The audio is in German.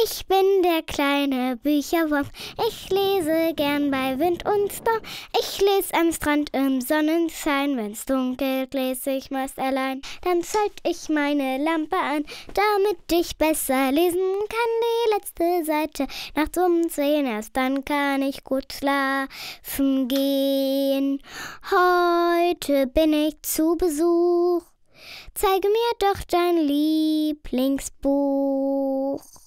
Ich bin der kleine Bücherwurm. Ich lese gern bei Wind und Sturm. Ich lese am Strand im Sonnenschein. Wenn's dunkelt, lese ich meist allein. Dann zünd ich meine Lampe an, damit ich besser lesen kann. Die letzte Seite nachts um 10. Erst dann kann ich gut schlafen gehen. Heute bin ich zu Besuch. Zeige mir doch dein Lieblingsbuch.